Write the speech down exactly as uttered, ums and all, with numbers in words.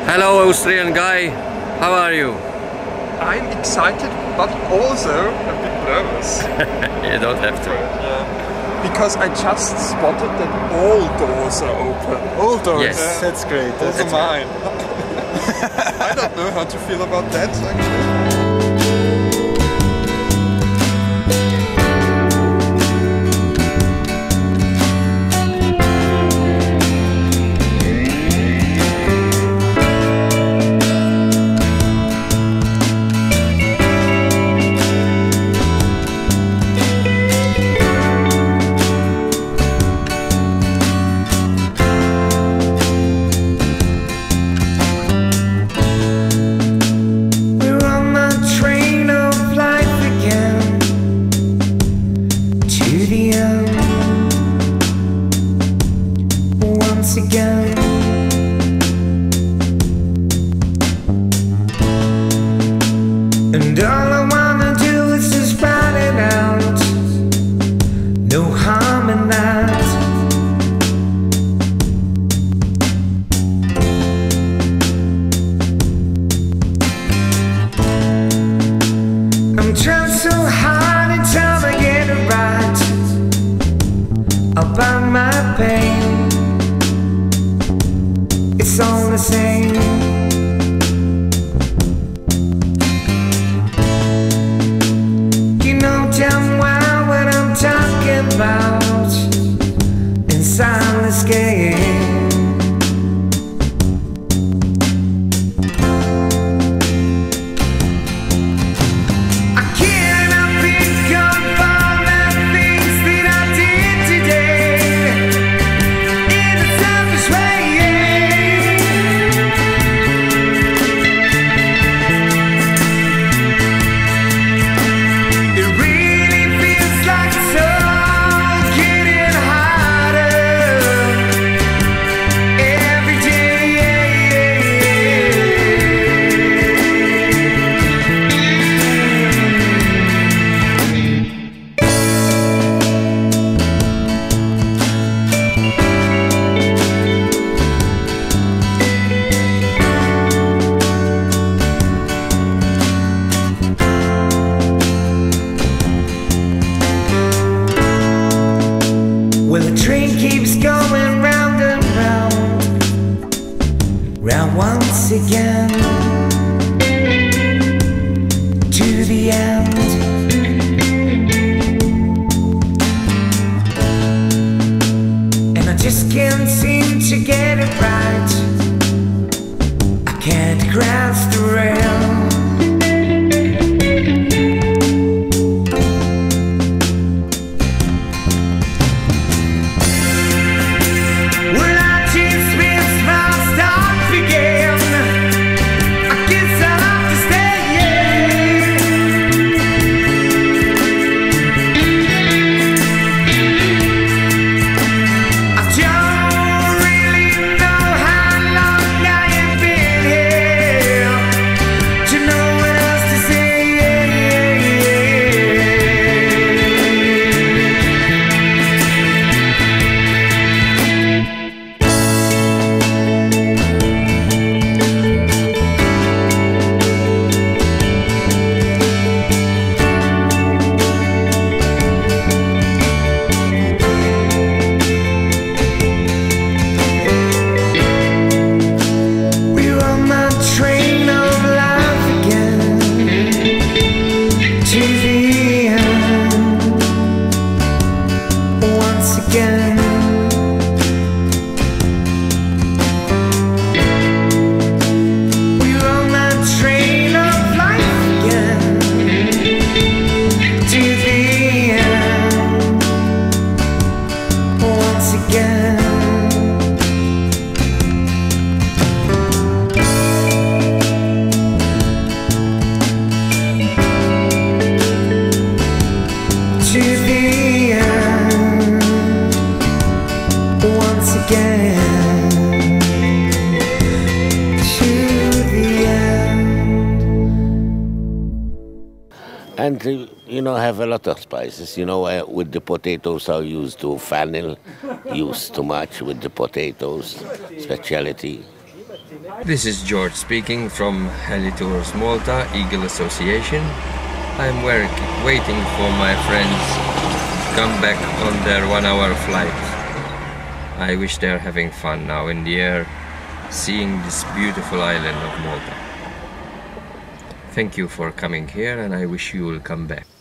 Hello, Austrian guy. How are you? I'm excited, but also a bit nervous. You don't have to. Yeah. Because I just spotted that all doors are open. All doors? Yes. Yeah. That's great. Also That's mine. I don't know how to feel about that, actually. Again, and all I wanna do is just ride it out. No harm in that. I'm trying so hard and trying to get it right about my pain. It's all the same. You know damn well what I'm talking about. Inside this game, I cannot think of all the things that I did today in a selfish way. Well, the train keeps going round and round, round once again, to the end. And I just can't seem to get it right. I can't grasp the rail. And uh, you know, have a lot of spices. You know, uh, with the potatoes, I used to fennel, used too much with the potatoes, speciality. This is George speaking from Heli Tours Malta, Eagle Association. I'm work, waiting for my friends to come back on their one-hour flight. I wish they're having fun now in the air, seeing this beautiful island of Malta. Thank you for coming here, and I wish you will come back.